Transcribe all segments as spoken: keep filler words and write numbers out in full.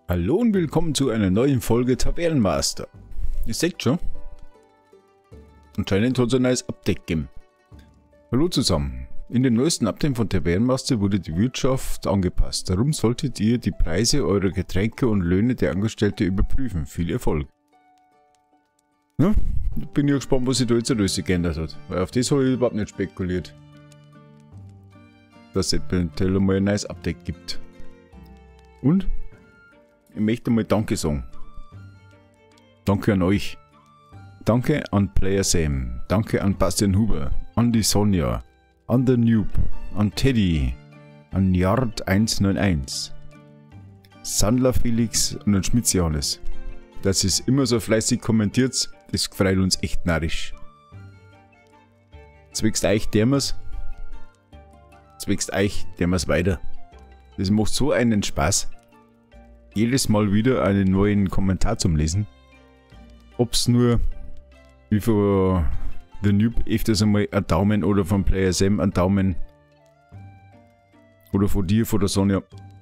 Hallo und willkommen zu einer neuen Folge Tavernenmaster. Ihr seht schon, anscheinend hat es ein neues Update gegeben. Hallo zusammen. In dem neuesten Update von Tavernenmaster wurde die Wirtschaft angepasst. Darum solltet ihr die Preise eurer Getränke und Löhne der Angestellten überprüfen. Viel Erfolg. Ja, bin ich gespannt, was sich da jetzt alles geändert hat. Weil auf das habe ich überhaupt nicht spekuliert. Dass es eventuell mal ein neues Update gibt. Und? Ich möchte mal Danke sagen. Danke an euch. Danke an Player Sam. Danke an Bastian Huber. An die Sonja. An der Noob. An Teddy. An Yard eins neun eins. Sandler Felix und an Schmitz Johannes. Dass ihr es immer so fleißig kommentiert, das freut uns echt narrisch. Zwecks euch dermers. Zwecks euch dermers weiter. Das macht so einen Spaß. Jedes Mal wieder einen neuen Kommentar zum Lesen. Ob's nur wie von der Noob öfters einmal ein Daumen oder von Player Sam ein Daumen. Oder von dir, von der Sonja.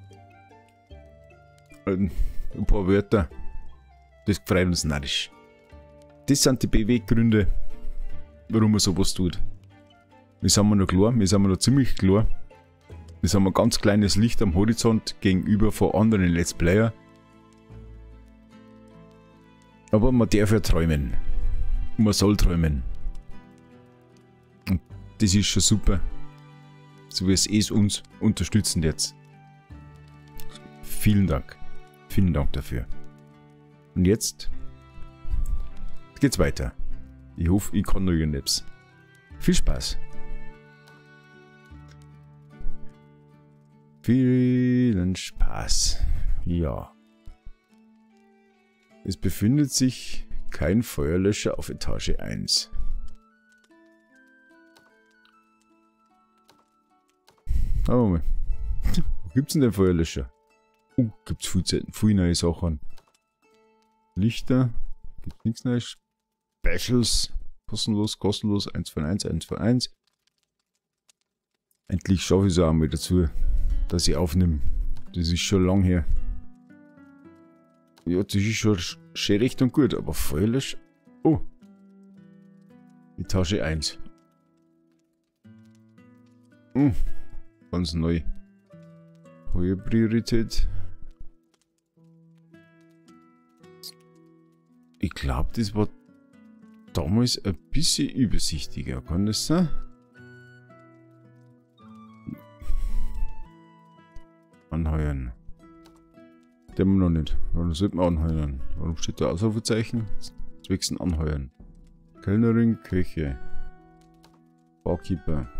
Ein paar Wörter. Das freut uns narrisch. Das sind die Beweggründe, warum man sowas tut. Wir sind noch klar, wir sind noch ziemlich klar. Wir haben ein ganz kleines Licht am Horizont gegenüber von anderen Let's Player. Aber man darf ja träumen. Man soll träumen. Und das ist schon super. So wie es es uns unterstützen jetzt. Vielen Dank. Vielen Dank dafür. Und jetzt geht's weiter. Ich hoffe, ich kann noch irgendetwas. Viel Spaß. Vielen Spaß. Ja. Es befindet sich kein Feuerlöscher auf Etage eins. Aber mal. Wo gibt's denn den Feuerlöscher? Oh, gibt's viel, viel neue Sachen. Lichter. Gibt's nichts Neues. Specials. Kostenlos, kostenlos. eins von eins, eins von eins. Endlich schaffe ich es auch mal dazu, dass ich aufnehme. Das ist schon lang her. Ja, das ist schon, schon recht und gut, aber Feuerlöscher. Oh! Etage eins. Hm, ganz neu. Hohe Priorität. Ich glaube, das war damals ein bisschen übersichtlicher. Kann das sein? Anheuern. Den haben wir noch nicht. Warum sollten wir anheuern? Warum steht da Ausrufezeichen? Zwecks anheuern. Kellnerin, Köche. Barkeeper.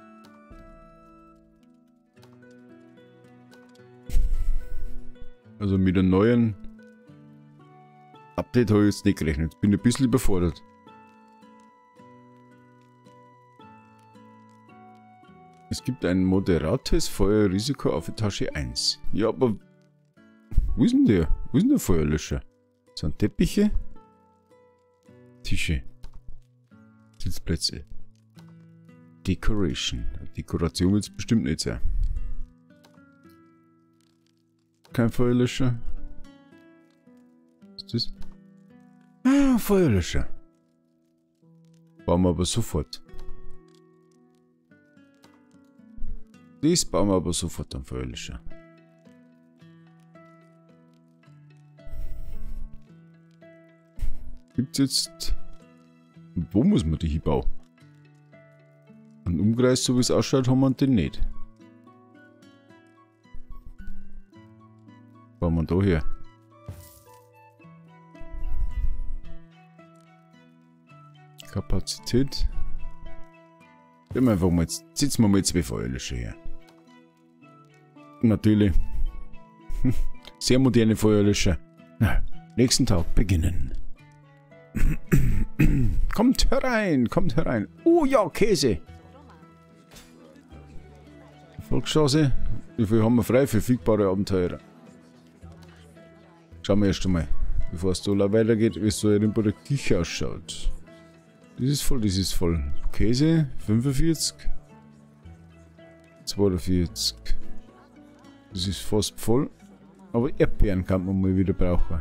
Also mit einem neuen Update habe ich jetzt nicht gerechnet. Bin ein bisschen überfordert. Es gibt ein moderates Feuerrisiko auf Etage eins. Ja, aber wo ist denn der? Wo ist denn der Feuerlöscher? Das sind Teppiche, Tische, Sitzplätze, Decoration. Dekoration wird es bestimmt nicht sein. Kein Feuerlöscher. Was ist das? Ah, Feuerlöscher. Bauen wir aber sofort. Das bauen wir aber sofort am Feuerlöscher. Gibt's jetzt... Wo muss man die hinbauen? Ein Umkreis, so wie es ausschaut, haben wir den nicht. Bauen wir da her. Kapazität. Wir einfach mal jetzt, setzen wir mal zwei Feuerlöscher her. Natürlich. Sehr moderne Feuerlöscher. Na, nächsten Tag beginnen. Kommt herein, kommt herein. Oh ja, Käse. Volkschance. Wie viel haben wir frei? Verfügbare Abenteurer. Schauen wir erst einmal, bevor es da weitergeht, wie es so in der Küche ausschaut. Das ist voll, das ist voll. Käse, fünfundvierzig. zweiundvierzig. Das ist fast voll. Aber Erdbeeren kann man mal wieder brauchen.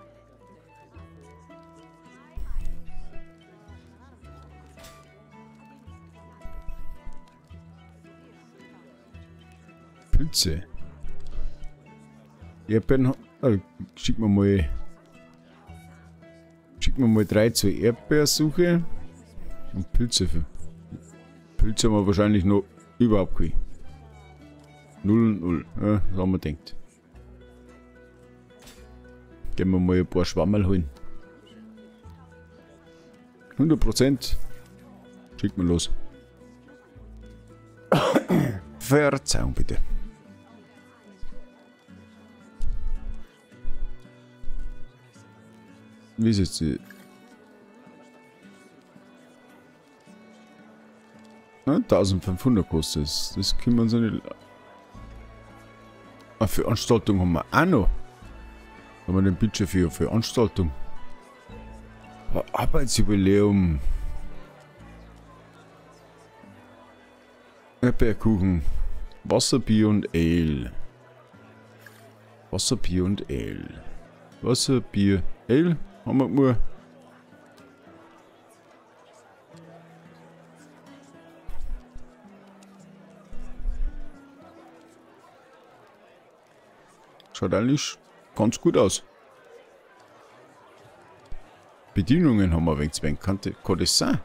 Pilze. Erdbeeren. Oh, schicken wir mal. Schicken wir mal drei zur Erdbeersuche. Und Pilze für. Pilze haben wir wahrscheinlich noch überhaupt keine. Null und null. Ja, das haben wir gedacht. Gehen wir mal ein paar Schwammerl holen. hundert Prozent. Schickt mal los. Verzeihung bitte. Wie ist jetzt die? Na, eintausendfünfhundert kostet es. Das können wir uns ja nicht. Ah, für Veranstaltung haben wir auch noch. Haben wir den Budget für Veranstaltung. Arbeitsjubiläum. Erdbeerkuchen. Wasserbier und Ale. Wasserbier und Ale. Wasserbier, Ale. Haben wir nur. Schaut eigentlich ganz gut aus. Bedienungen haben wir ein wenig. Kann, kann das sein?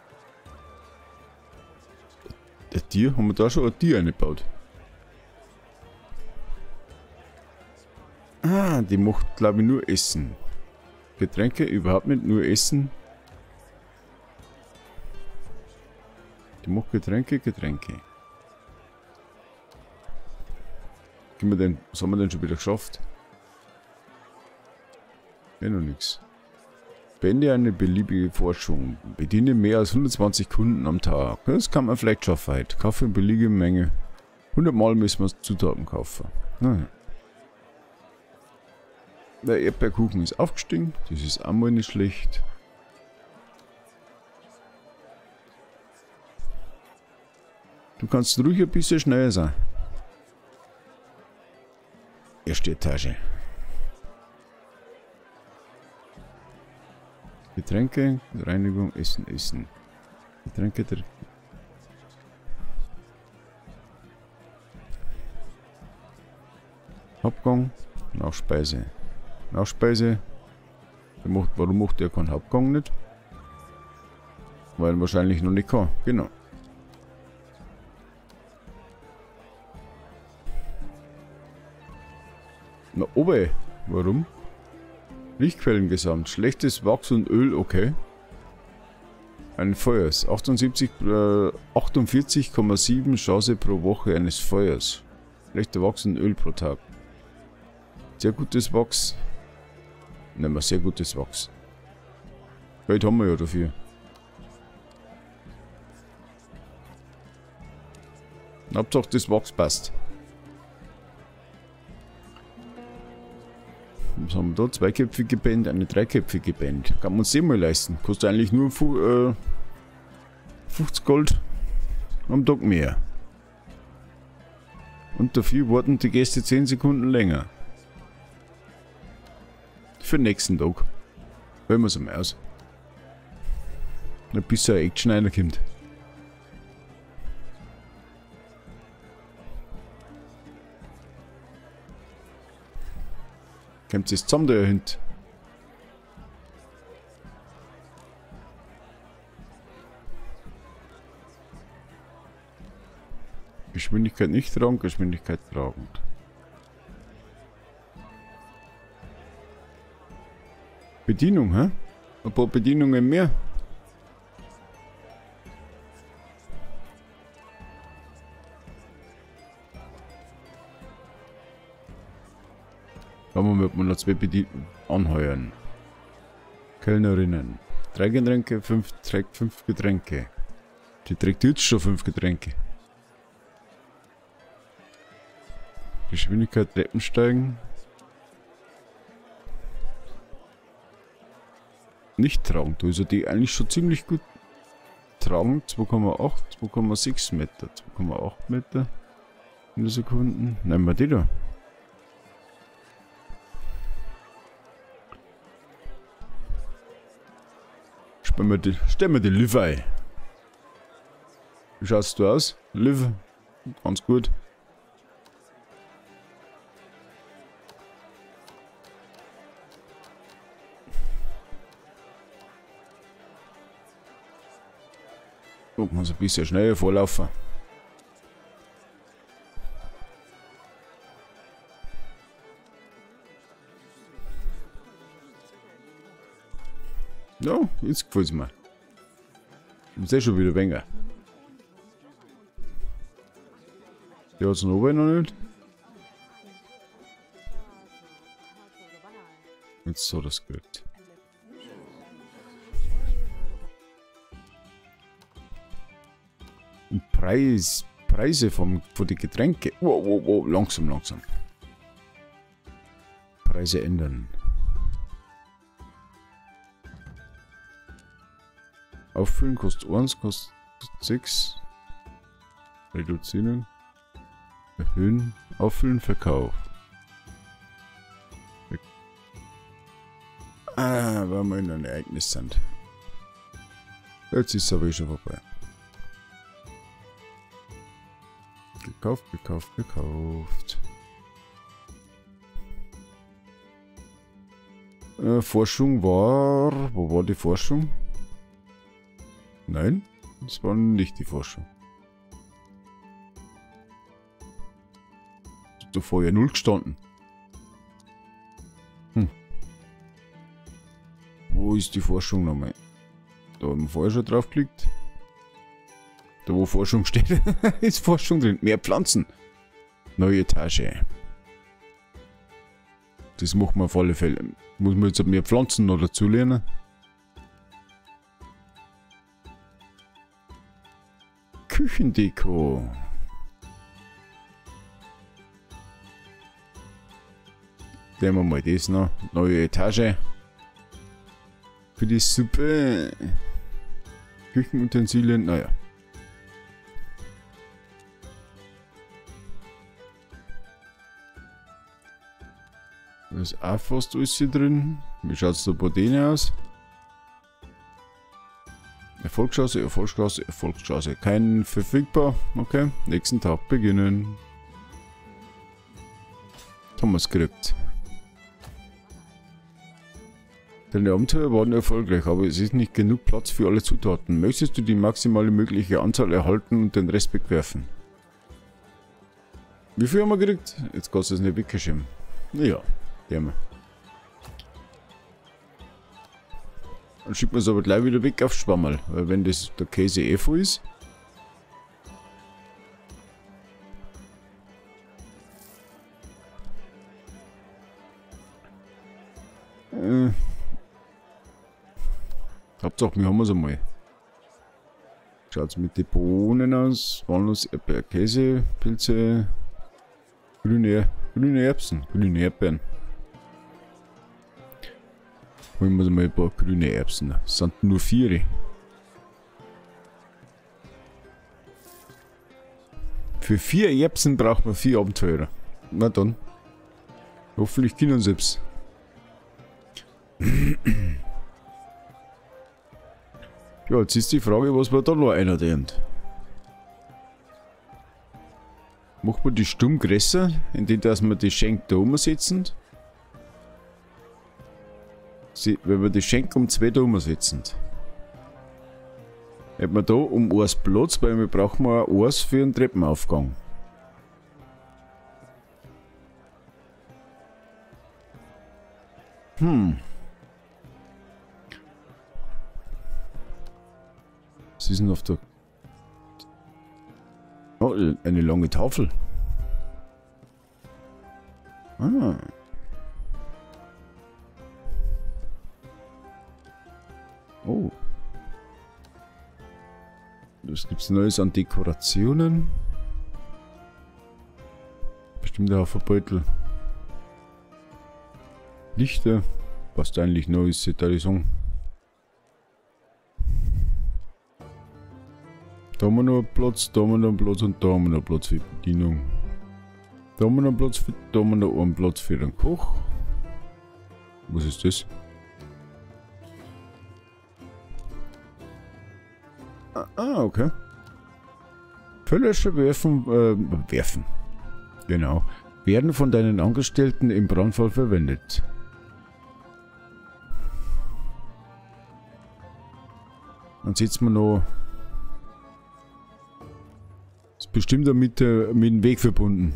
Der Tier, haben wir da schon ein Tier eingebaut? Ah, die macht glaube ich nur Essen. Getränke überhaupt nicht, nur Essen. Die macht Getränke, Getränke. Gehen wir denn, was haben wir denn schon wieder geschafft? Ja, noch nichts. Beende eine beliebige Forschung. Bediene mehr als hundertzwanzig Kunden am Tag. Das kann man vielleicht schaffen heute. Kaufe eine beliebige Menge. hundert Mal müssen wir Zutaten kaufen. Naja. Der Erdbeerkuchen ist aufgestiegen. Das ist auch mal nicht schlecht. Du kannst ruhig ein bisschen schneller sein. Erste Etage. Getränke, Reinigung, Essen, Essen. Getränke, der Hauptgang, Nachspeise. Nachspeise. Der macht, warum macht der keinen Hauptgang nicht? Weil er wahrscheinlich noch nicht kann. Genau. Na, oben. Warum? Lichtquellen gesamt. Schlechtes Wachs und Öl, okay. Ein Feuers. achtundsiebzig, äh, achtundvierzig Komma sieben Chance pro Woche eines Feuers. Schlechter Wachs und Öl pro Tag. Sehr gutes Wachs. Nehmen wir sehr gutes Wachs. Geld haben wir ja dafür. Hauptsache das Wachs passt. Was haben wir da? Zweiköpfige Band, eine dreiköpfige Band. Kann man uns eh mal leisten. Kostet eigentlich nur äh, fünfzig Gold am Tag mehr. Und dafür warten die Gäste zehn Sekunden länger. Für den nächsten Tag. Hören wir es einmal aus. Bis so ein Action reinkommt. Kommt es zusammen da hinten? Geschwindigkeit nicht tragend, Geschwindigkeit tragend. Bedienung, hä? Ein paar Bedienungen mehr. Da wird man noch zwei Bedienungen anheuern. Kellnerinnen. Drei Getränke, fünf trägt fünf Getränke. Die trägt jetzt schon fünf Getränke. Geschwindigkeit Treppensteigen. Nicht tragend, also die eigentlich schon ziemlich gut tragend. zwei Komma acht, zwei Komma sechs Meter, zwei Komma acht Meter in der Sekunden. Nehmen wir die da. Stellen wir die, stellen wir die Liv ein. Wie schaust du aus? Liv? Ganz gut. Oh, muss ein bisschen schneller vorlaufen. Ja, jetzt gefällt es mir. Ich sehe schon wieder weniger. Die hat es noch noch nicht. Jetzt so das geht. Und Preis, Preise vom, von den Getränke. Wow, wow, wow, langsam, langsam. Preise ändern. Auffüllen kostet eins, kostet sechs. Reduzieren. Erhöhen. Auffüllen, Verkauf. Ah, weil wir in einem Ereignis sind. Jetzt ist es aber schon vorbei. Gekauft, gekauft, gekauft. Äh, Forschung war... Wo war die Forschung? Nein, das war nicht die Forschung. Da vorher null gestanden. Hm. Wo ist die Forschung nochmal? Da haben wir vorher schon drauf geklickt. Da wo Forschung steht, ist Forschung drin. Mehr Pflanzen. Neue Etage. Das machen wir auf alle Fälle. Muss man jetzt mehr Pflanzen noch dazu lernen. Küchendeko. Nehmen wir mal das noch. Neue Etage. Für die Suppe. Küchenutensilien, naja. Da ist auch fast alles hier drin. Wie schaut es da bei denen aus? Erfolgschance, Erfolgschance, Erfolgschance. Kein verfügbar. Okay. Nächsten Tag beginnen. Jetzt haben wir es gekriegt. Deine Abenteuer waren erfolgreich, aber es ist nicht genug Platz für alle Zutaten. Möchtest du die maximale mögliche Anzahl erhalten und den Rest wegwerfen? Wie viel haben wir gekriegt? Jetzt kannst du es nicht weggeschrieben. Ja, die haben wir. Dann schiebt man es aber gleich wieder weg aufs Schwammerl, weil wenn das der Käse eh voll ist. Äh. Hauptsache, wir haben es einmal. Schaut es mit den Bohnen aus? Walnuss, Erdbeer, Käse, Pilze, grüne, grüne Erbsen, grüne Erdbeeren. Holen wir mal ein paar grüne Erbsen. Das sind nur vier. Für vier Erbsen braucht man vier Abenteurer. Na dann. Hoffentlich können sie es. Ja, jetzt ist die Frage, was wir da noch einer lernt. Macht man die stumm größer, indem dass wir die Schenk da umsetzen? Wenn wir die Schenk um zwei da umsetzen. Hätten wir da um eins Platz, weil wir brauchen auch eins für einen Treppenaufgang. Hm. Was ist denn auf der... Oh, eine lange Tafel. Ah. Oh. Was gibt's Neues an Dekorationen? Bestimmt ein Haferbeutel. Lichter. Passt eigentlich Neues, da die Song. Da haben wir noch Platz, da haben wir noch Platz und da haben wir noch Platz für die Bedienung. Da haben wir noch Platz für, da haben wir noch einen Platz für den Koch. Was ist das? Ah, okay. Fülllöscher werfen, äh, werfen. Genau. Werden von deinen Angestellten im Brandfall verwendet. Dann sieht man noch. Ist bestimmt mit, äh, mit dem Weg verbunden.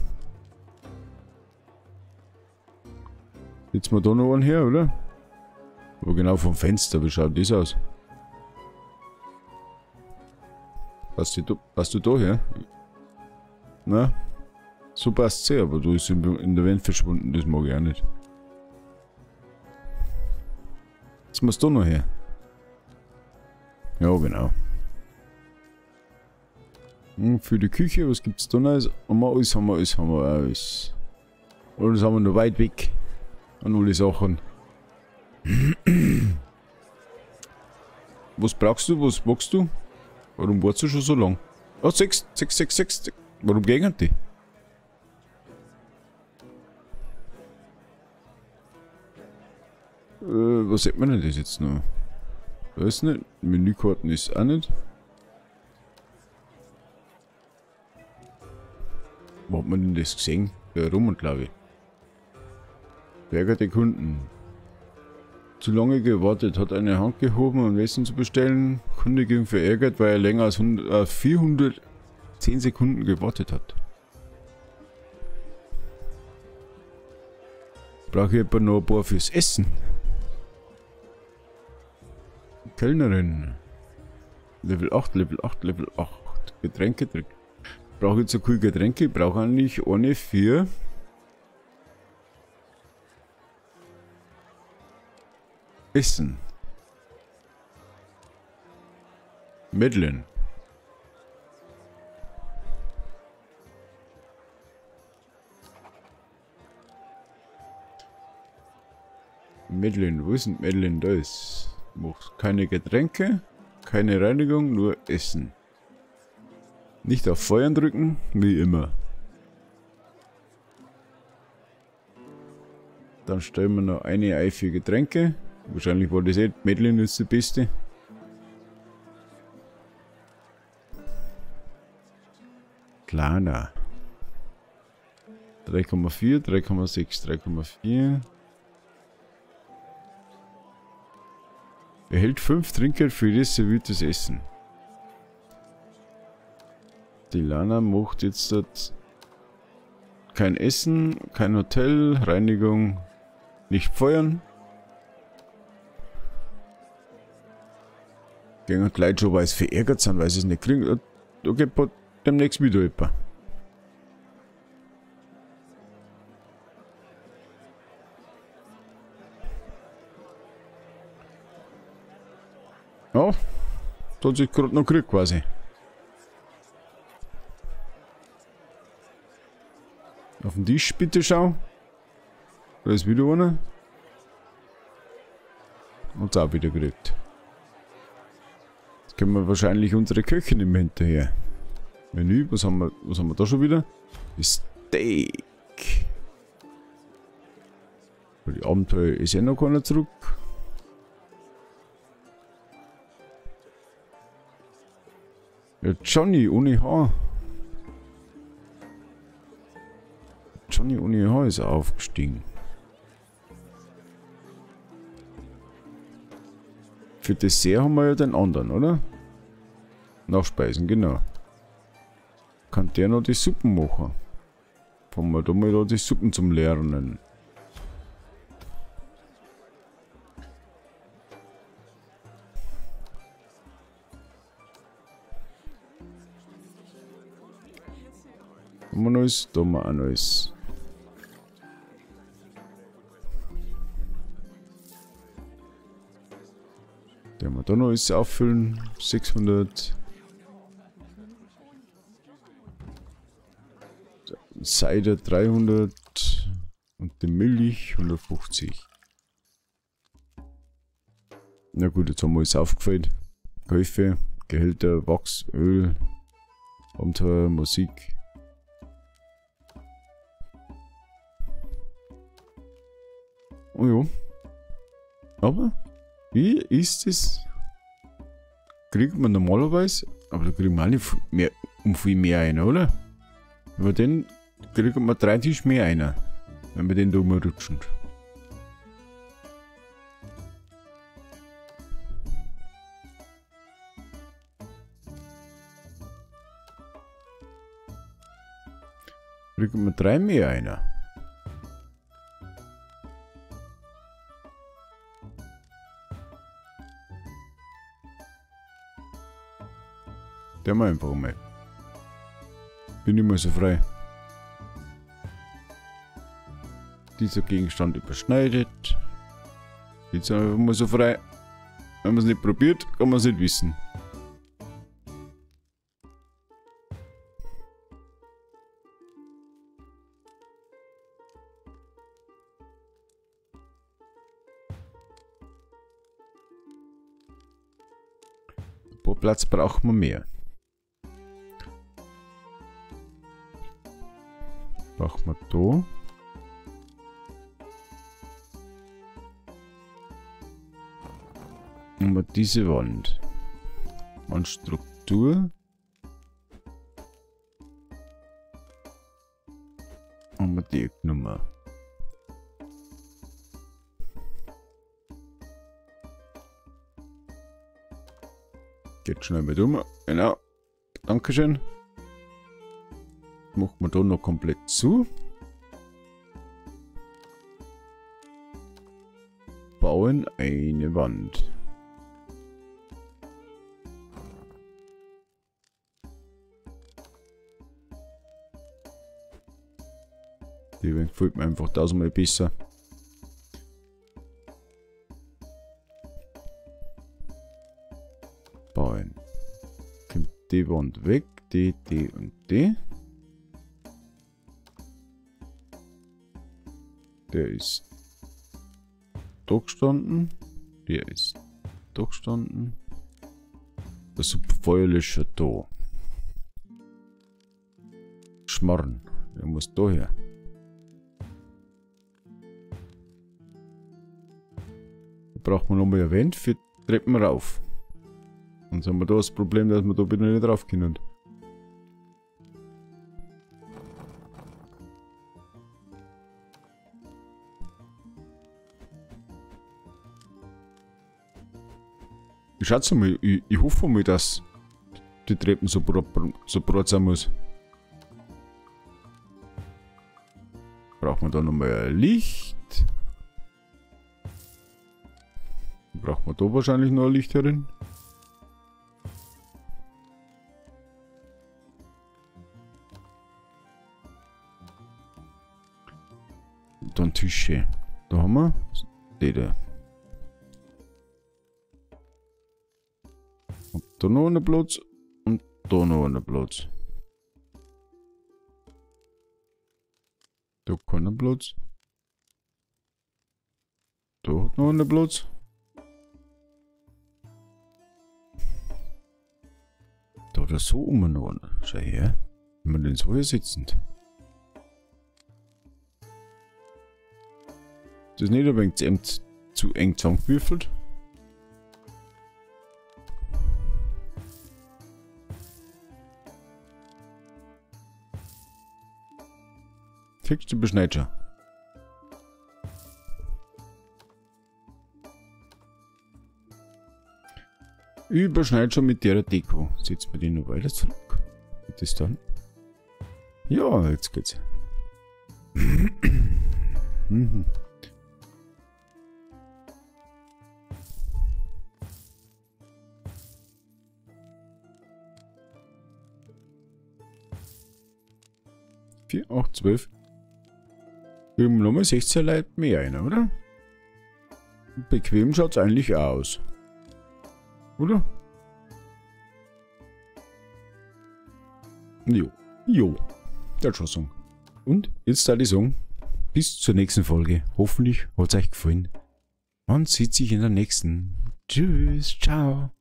Jetzt mal da noch einen her, oder? Aber genau vom Fenster, wie schaut das aus? Passt du, passt du da her? Na? So passt es, aber du ist in der Wand verschwunden, das mag ich auch nicht. Jetzt musst du noch her. Ja, genau. Hm, für die Küche, was gibt's da noch? Haben wir alles, haben wir alles, haben wir alles. Alles haben wir noch weit weg. An alle Sachen. Was brauchst du? Was magst du? Warum warst du schon so lang? Ah, sechs, sechs, sechs, sechs. Warum gehen die? Äh, was sieht man denn das jetzt noch? Da ist nicht. Menükarten ist auch nicht. Wo hat man denn das gesehen? Da rum, glaube ich. Verärgerte Kunden. Zu lange gewartet, hat eine Hand gehoben, um Essen zu bestellen. Kunde ging verärgert, weil er länger als hundert, äh, vierhundertzehn Sekunden gewartet hat. Brauche ich etwa noch ein paar fürs Essen. Kellnerin. Level acht, Level acht, Level acht. Getränke trinken. Brauche ich zu cool Getränke? Ich brauche eigentlich ohne für Essen. Medlin. Medlin, wo ist denn Medlin? Da ist. Macht keine Getränke, keine Reinigung, nur Essen. Nicht auf Feuern drücken, wie immer. Dann stellen wir noch eine Ei für Getränke. Wahrscheinlich war das eh, Medlin ist die beste. Kleiner. drei Komma vier, drei Komma sechs, drei Komma vier. Erhält fünf Trinkgeld für das serviertes Essen. Die Lana macht jetzt dort kein Essen, kein Hotel, Reinigung, nicht feuern. Gehen die Leute schon, weil sie verärgert sind, weil sie es nicht kriegen. Da geht demnächst wieder jemand. Ja, das hat sich gerade noch gekriegt quasi. Auf den Tisch bitte schau. Da ist wieder einer. Und auch wieder gekriegt. Jetzt können wir wahrscheinlich unsere Köchin im hinterher. Menü, was haben wir, was haben wir da schon wieder? Steak. Für die Abenteuer ist ja noch keiner zurück. Ja, Johnny ohne Haar. Johnny ohne Haar ist aufgestiegen. Für Dessert haben wir ja den anderen, oder? Nachspeisen, genau. Kann der noch die Suppen machen? Fangen wir da mal da die Suppen zum Lernen. Haben wir Neues? Da haben wir auch Neues. Da haben wir da Neues auffüllen. sechshundert. Cider dreihundert. Und die Milch hundertfünfzig. Na gut, jetzt haben wir alles aufgefüllt. Käufe, Gehälter, Wachs, Öl, Abenteuer, Musik. Oh ja. Aber wie ist es? Kriegt man normalerweise Aber da kriegen wir alle mehr, um viel mehr ein, oder? Über den kriegen wir drei Tisch mehr ein, wenn wir den da mal rutschen. Kriegen wir drei mehr ein. Der mal einfach mal. Bin ich mal so frei. Dieser Gegenstand überschneidet. Jetzt einfach mal so frei. Wenn man es nicht probiert, kann man es nicht wissen. Ein paar Platz braucht man mehr. Machen wir da. Und wir diese Wand. Wandstruktur. Und wir die Nummer. Geht schnell mit um. Genau. Dankeschön. Machen wir da noch komplett zu. Bauen eine Wand. Die gefällt mir einfach tausendmal besser. Bauen. Kommt die Wand weg, die, die und die. Der ist da gestanden. Der ist da gestanden. Der Feuerlöscher da. Schmarrn. Der muss da her. Da braucht man nochmal ein Wand für Treppen rauf. Sonst haben wir da das Problem, dass wir da bitte nicht drauf können. Ich schätze mal, ich, ich hoffe mal, dass die Treppen so brot, so brot sein muss. Braucht man da nochmal ein Licht. Braucht man da wahrscheinlich noch ein Licht herin. Und dann Tische. Da haben wir die da. Und da noch einen Platz und da noch einen Platz. Da keinen Platz. Da hat noch einen Platz. Da oder so um noch einen. Schau her. Wenn wir den so hier sitzen. Das ist nicht ein wenig zu eng, zu eng zusammengewürfelt. Fixst du beschneid schon. Überschneid schon mit der Deko. Setzen wir die noch weiter zurück. Geht das dann? Ja, jetzt geht's. mhm. vier, acht, zwölf. Wir haben nochmal sechzehn Leute mehr rein, oder? Bequem schaut es eigentlich auch aus. Oder? Jo. Jo. Der schon sagen. Und jetzt da die Song. Bis zur nächsten Folge. Hoffentlich hat es euch gefallen. Man sieht sich in der nächsten. Tschüss. Ciao.